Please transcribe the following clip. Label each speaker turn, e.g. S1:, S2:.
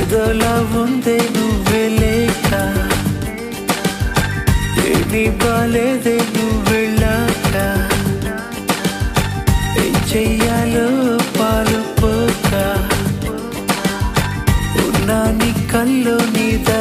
S1: ఏదోలా ఉందే నువ్వే లేక, ఏమీ బాలేదే నువ్వు వెళ్ళాక, ఏం చెయ్యాలో పాలుపోక ఉన్నా నీ కల్లో నీ